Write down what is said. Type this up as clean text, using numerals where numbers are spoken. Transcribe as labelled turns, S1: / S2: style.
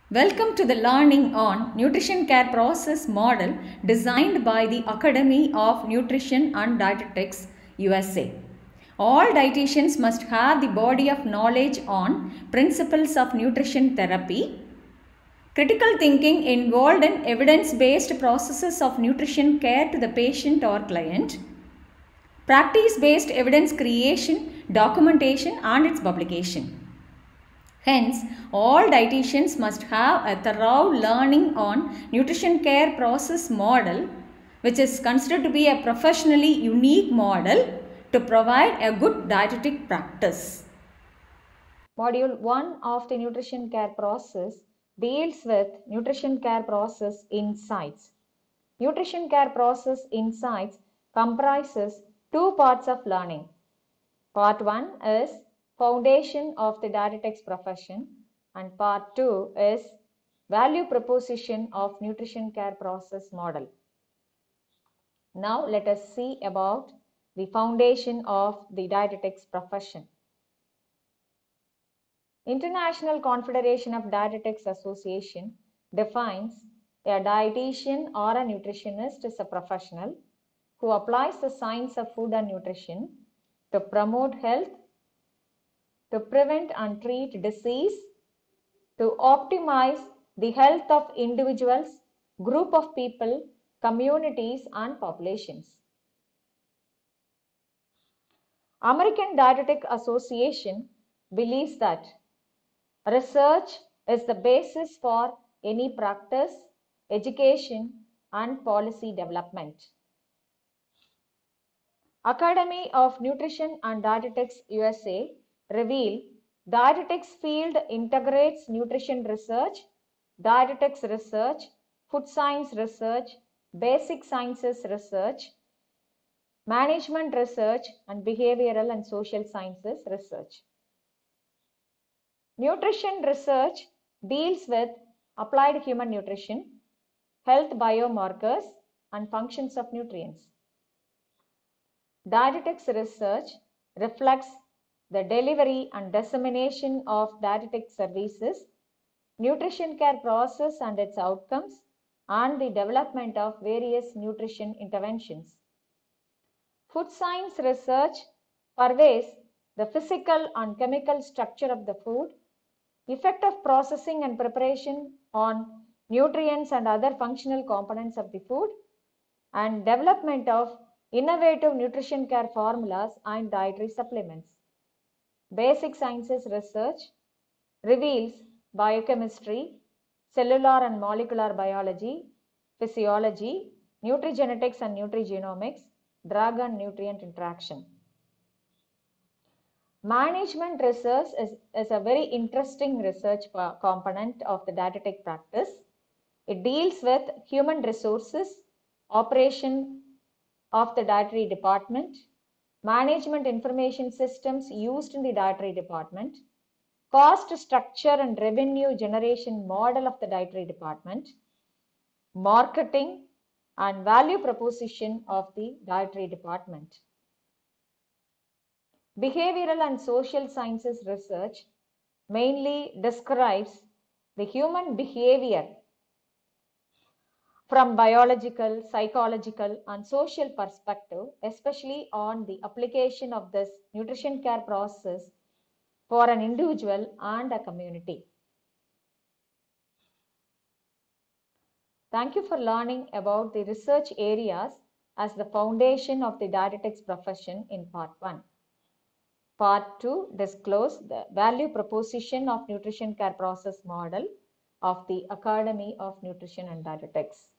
S1: Welcome to the learning on Nutrition Care Process Model designed by the Academy of Nutrition and Dietetics, USA. All dietitians must have the body of knowledge on principles of nutrition therapy, critical thinking involved in evidence-based processes of nutrition care to the patient or client, practice-based evidence creation, documentation and its publication. Hence, all dietitians must have a thorough learning on nutrition care process model, which is considered to be a professionally unique model to provide a good dietetic practice. Module 1 of the nutrition care process deals with nutrition care process insights. Nutrition care process insights comprises two parts of learning. Part 1 is foundation of the dietetics profession and part 2 is value proposition of nutrition care process model. Now let us see about the foundation of the dietetics profession. International Confederation of Dietetics Association defines a dietitian or a nutritionist as a professional who applies the science of food and nutrition to promote health, to prevent and treat disease, to optimize the health of individuals, group of people, communities and populations. American Dietetic Association believes that research is the basis for any practice, education and policy development. Academy of Nutrition and Dietetics USA reveal dietetics field integrates nutrition research, dietetics research, food science research, basic sciences research, management research and behavioral and social sciences research. Nutrition research deals with applied human nutrition, health biomarkers and functions of nutrients. Dietetics research reflects the delivery and dissemination of dietetic services, nutrition care process and its outcomes, and the development of various nutrition interventions. Food science research surveys the physical and chemical structure of the food, effect of processing and preparation on nutrients and other functional components of the food, and development of innovative nutrition care formulas and dietary supplements. Basic sciences research reveals biochemistry, cellular and molecular biology, physiology, nutrigenetics and nutrigenomics, drug and nutrient interaction. Management research is a very interesting research component of the dietetic practice. It deals with human resources, operation of the dietary department, management information systems used in the dietary department, cost structure and revenue generation model of the dietary department, marketing and value proposition of the dietary department. Behavioral and social sciences research mainly describes the human behavior from biological, psychological and social perspective, especially on the application of this nutrition care process for an individual and a community. Thank you for learning about the research areas as the foundation of the dietetics profession in part 1. Part 2 disclose the value proposition of nutrition care process model of the Academy of Nutrition and Dietetics.